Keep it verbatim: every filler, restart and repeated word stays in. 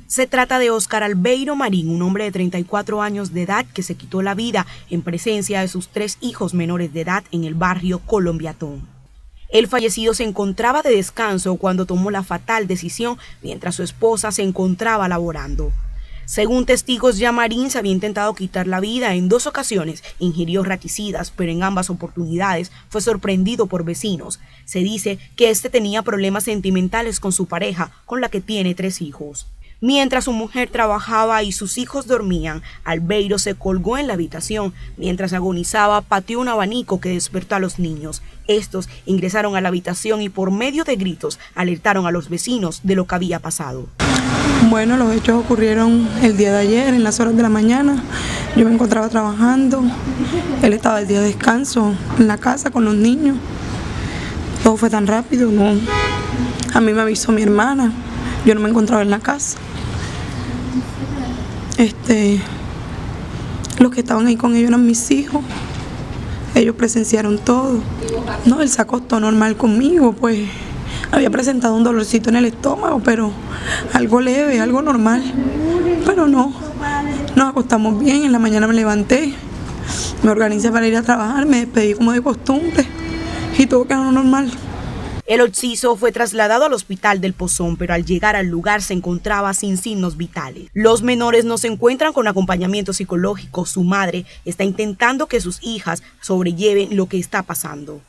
Se trata de Óscar Albeiro Marín, un hombre de treinta y cuatro años de edad que se quitó la vida en presencia de sus tres hijos menores de edad en el barrio Colombiatón. El fallecido se encontraba de descanso cuando tomó la fatal decisión mientras su esposa se encontraba laborando. Según testigos, ya Marín se había intentado quitar la vida en dos ocasiones, ingirió raticidas, pero en ambas oportunidades fue sorprendido por vecinos. Se dice que este tenía problemas sentimentales con su pareja, con la que tiene tres hijos. Mientras su mujer trabajaba y sus hijos dormían, Albeiro se colgó en la habitación. Mientras agonizaba, pateó un abanico que despertó a los niños. Estos ingresaron a la habitación y por medio de gritos alertaron a los vecinos de lo que había pasado. Bueno, los hechos ocurrieron el día de ayer, en las horas de la mañana. Yo me encontraba trabajando, él estaba el día de descanso en la casa con los niños. Todo fue tan rápido, no. A mí me avisó mi hermana, yo no me encontraba en la casa. Este, los que estaban ahí con ellos eran mis hijos. Ellos presenciaron todo. No, él se acostó normal conmigo, pues había presentado un dolorcito en el estómago, pero algo leve, algo normal. Pero no, nos acostamos bien, en la mañana me levanté, me organicé para ir a trabajar, me despedí como de costumbre y todo quedó normal. El occiso fue trasladado al hospital del Pozón, pero al llegar al lugar se encontraba sin signos vitales. Los menores no se encuentran con acompañamiento psicológico. Su madre está intentando que sus hijas sobrelleven lo que está pasando.